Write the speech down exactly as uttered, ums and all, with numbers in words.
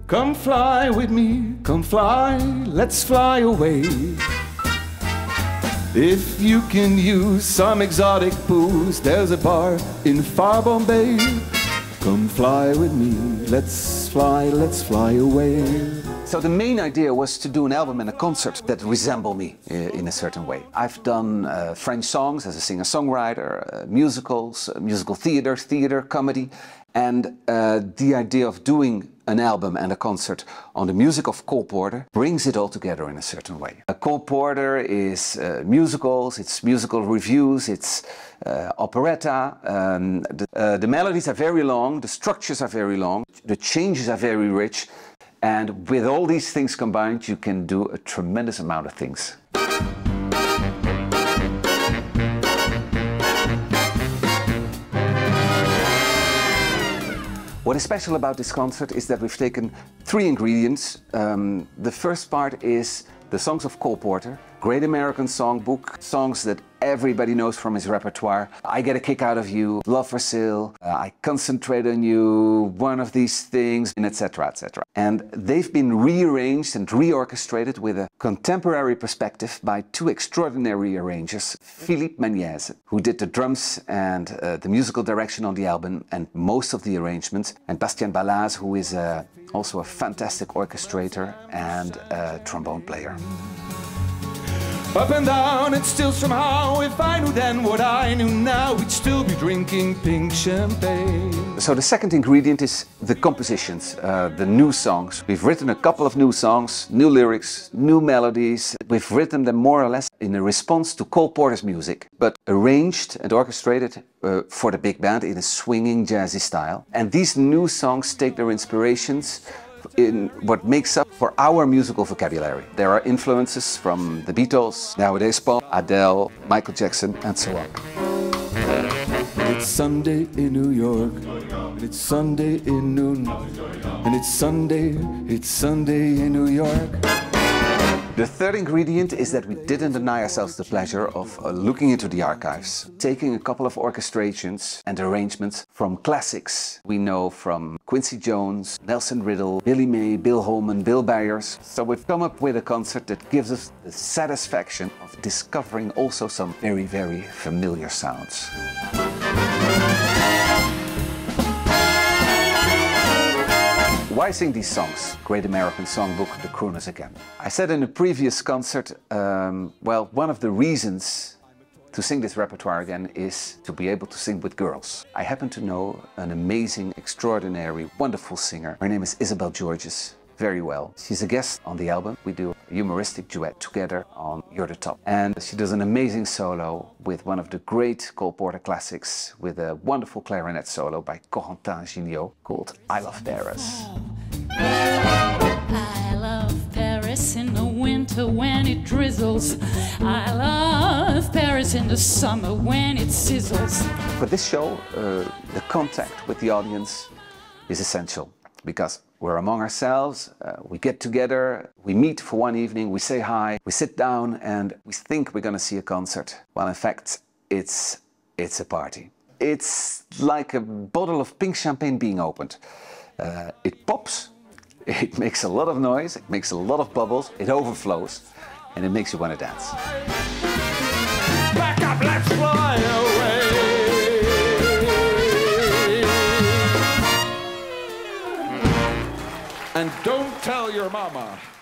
Come fly with me, come fly, let's fly away. If you can use some exotic booze, there's a bar in far Bombay. Come fly with me, let's fly, let's fly away. So the main idea was to do an album and a concert that resemble me in a certain way. I've done uh, French songs as a singer-songwriter, uh, musicals, uh, musical theater, theater, comedy, and uh, the idea of doing an album and a concert on the music of Cole Porter brings it all together in a certain way. Uh, Cole Porter is uh, musicals, it's musical reviews, it's uh, operetta. Um, the, uh, the melodies are very long, the structures are very long, the changes are very rich. And with all these things combined, you can do a tremendous amount of things. What is special about this concert is that we've taken three ingredients. Um, the first part is the songs of Cole Porter, great American songbook, songs that everybody knows from his repertoire. I Get a Kick Out of You, Love for Sale, uh, I Concentrate on You, One of These Things, and et cetera, et cetera. And they've been rearranged and reorchestrated with a contemporary perspective by two extraordinary arrangers, Philippe Maniez, who did the drums and uh, the musical direction on the album and most of the arrangements, and Bastien Ballaz, who is uh, also a fantastic orchestrator and a trombone player. Up and down, and still somehow, if I knew then what I knew now, we'd still be drinking pink champagne. So the second ingredient is the compositions, uh, the new songs. We've written a couple of new songs, new lyrics, new melodies. We've written them more or less in a response to Cole Porter's music, but arranged and orchestrated uh, for the big band in a swinging, jazzy style. And these new songs take their inspirations in what makes up for our musical vocabulary. There are influences from the Beatles, nowadays Paul, Adele, Michael Jackson, and so on. It's Sunday in New York, and it's Sunday in noon, and it's Sunday, it's Sunday in New York. The third ingredient is that we didn't deny ourselves the pleasure of uh, looking into the archives, taking a couple of orchestrations and arrangements from classics we know from Quincy Jones, Nelson Riddle, Billy May, Bill Holman, Bill Byers. So we've come up with a concert that gives us the satisfaction of discovering also some very, very familiar sounds. Why sing these songs? Great American Songbook, The Crooners Again. I said in a previous concert, um, well, one of the reasons to sing this repertoire again is to be able to sing with girls. I happen to know an amazing, extraordinary, wonderful singer. Her name is Isabelle Georges. Very well. She's a guest on the album. We do a humoristic duet together on You're the Top. And she does an amazing solo with one of the great Cole Porter classics with a wonderful clarinet solo by Corentin Giniaux called I Love Paris. I love Paris in the winter when it drizzles. I love Paris in the summer when it sizzles. For this show, uh, the contact with the audience is essential because we're among ourselves, uh, we get together, we meet for one evening, we say hi, we sit down and we think we're gonna see a concert. Well, in fact, it's, it's a party. It's like a bottle of pink champagne being opened. Uh, it pops, it makes a lot of noise, it makes a lot of bubbles, it overflows, and it makes you want to dance. Back up, let's fly away. And don't tell your mama.